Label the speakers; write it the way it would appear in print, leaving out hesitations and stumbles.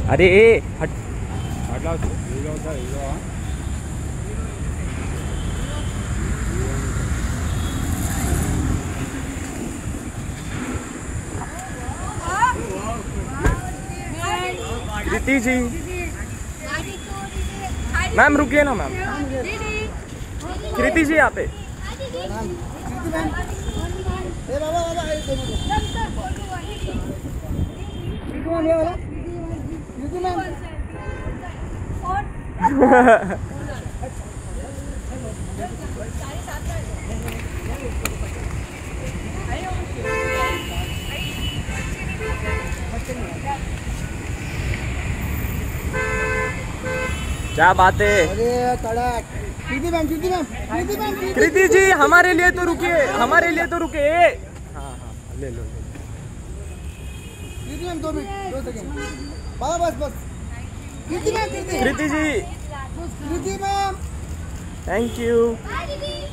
Speaker 1: अरे हट कृति जी। मैम रुकिए ना मैम। कृति जी यहाँ पे। क्या बात है। कृति जी हमारे लिए तो रुकिए, हमारे लिए तो रुकिए। हाँ हाँ ले लो। Kriti ma'am 2 minute 2 second. बस Kriti ji. Kriti ma'am thank you.